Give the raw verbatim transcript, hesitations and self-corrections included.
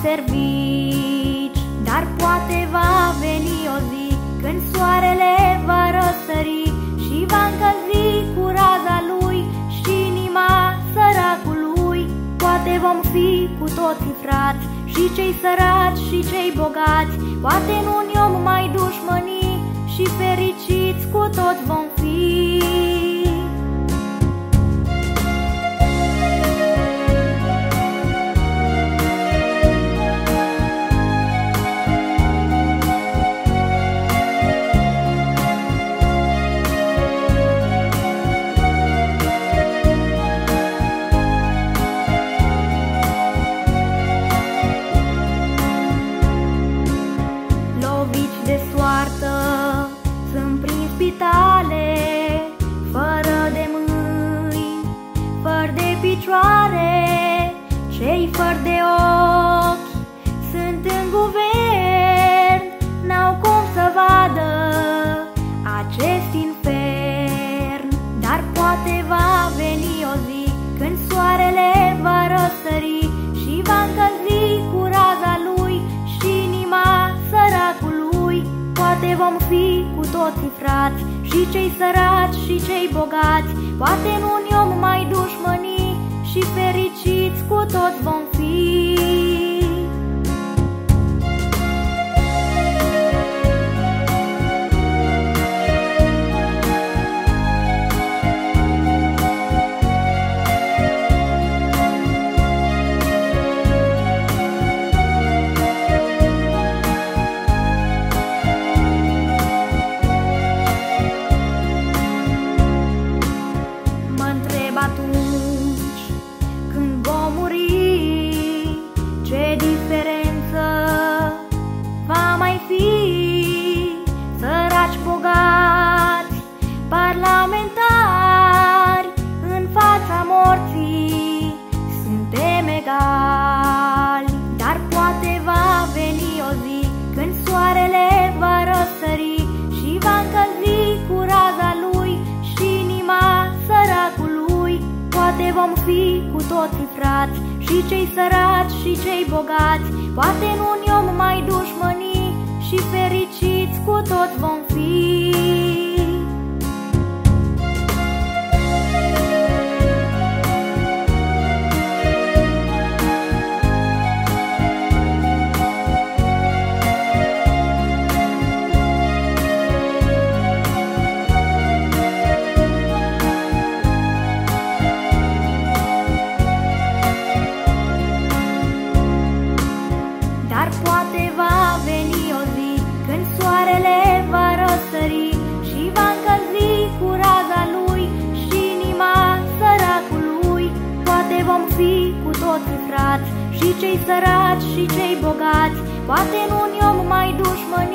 servici. Dar poate va veni o zi când soarele va răsări și va încălzi cu raza lui și inima săracului. Poate vom fi cu toții frați, și cei săraci și cei bogați. Poate în union mai dușmănii și fericiți cu toți vom fi. De soartă sunt prin spitale, fără de mâini, fără de picioare. Cei fără de ochi sunt în guvern, n-au cum să vadă acest infern. Dar poate va veni o zi când soarele va răsări și va încălzi cu raza lui și inima săracului. Poate vom fi cu toții frați, și cei săraci și cei bogați. Poate în union mai dușmănii și fericiți cu toți vom fi. Atunci când vom muri, ce diferență va mai fi? Săraci, bogați, parlamentari, în fața morții suntem egali. Dar poate va veni o zi când soarele va răsări și va încălzi cu raza lui și inima săracului. Poate vom fi cu toții frați, și cei săraci și cei bogați. Poate în union mai dușmănii și fericiți cu toți vom fi. Dar poate va veni o zi când soarele va răsări și va încălzi cu raza lui și inima săracului. Poate vom fi cu toții frați, și cei săraci și cei bogați. Poate în union mai dușmăni